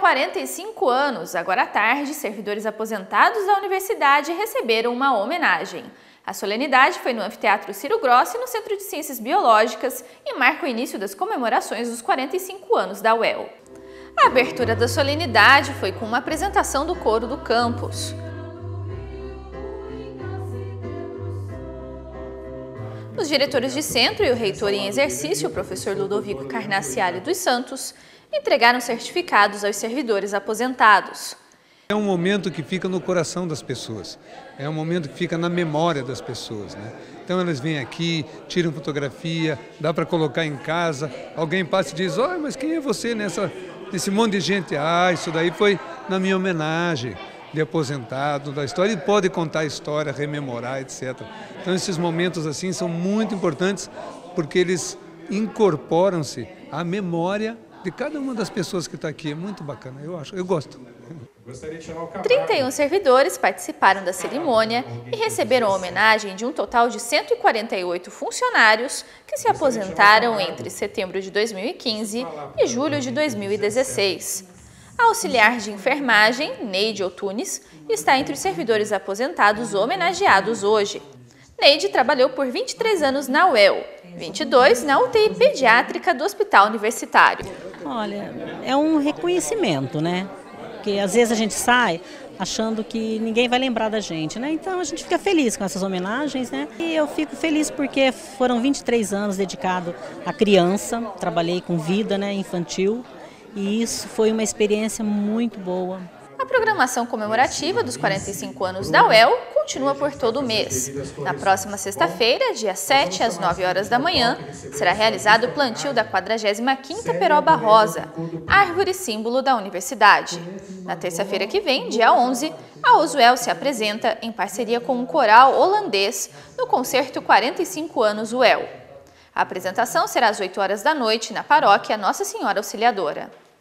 45 anos, agora à tarde, servidores aposentados da universidade receberam uma homenagem. A solenidade foi no Anfiteatro Ciro Grossi, no Centro de Ciências Biológicas, e marca o início das comemorações dos 45 anos da UEL. A abertura da solenidade foi com uma apresentação do coro do campus. Os diretores de centro e o reitor em exercício, o professor Ludovico Carnaciale dos Santos, entregaram certificados aos servidores aposentados. É um momento que fica no coração das pessoas, é um momento que fica na memória das pessoas, né? Então elas vêm aqui, tiram fotografia, dá para colocar em casa, alguém passa e diz: "Olha, mas quem é você nesse monte de gente?" "Ah, isso daí foi na minha homenagem de aposentado da história", e pode contar a história, rememorar, etc. Então esses momentos assim são muito importantes porque eles incorporam-se à memória de cada uma das pessoas que está aqui. É muito bacana, eu gosto. 31 servidores participaram da cerimônia e receberam a homenagem de um total de 148 funcionários que se aposentaram entre setembro de 2015 e julho de 2016. A auxiliar de enfermagem, Neide Otunes, está entre os servidores aposentados homenageados hoje. Neide trabalhou por 23 anos na UEL, 22 na UTI pediátrica do Hospital Universitário. Olha, é um reconhecimento, né? Porque às vezes a gente sai achando que ninguém vai lembrar da gente, né? Então a gente fica feliz com essas homenagens, né? E eu fico feliz porque foram 23 anos dedicados à criança, trabalhei com vida, né, infantil, e isso foi uma experiência muito boa. A programação comemorativa dos 45 anos da UEL continua por todo o mês. Na próxima sexta-feira, dia 7, às 9 horas da manhã, será realizado o plantio da 45ª Peroba Rosa, árvore símbolo da universidade. Na terça-feira que vem, dia 11, a UEL se apresenta em parceria com um coral holandês no concerto 45 anos UEL. A apresentação será às 8 horas da noite na paróquia Nossa Senhora Auxiliadora.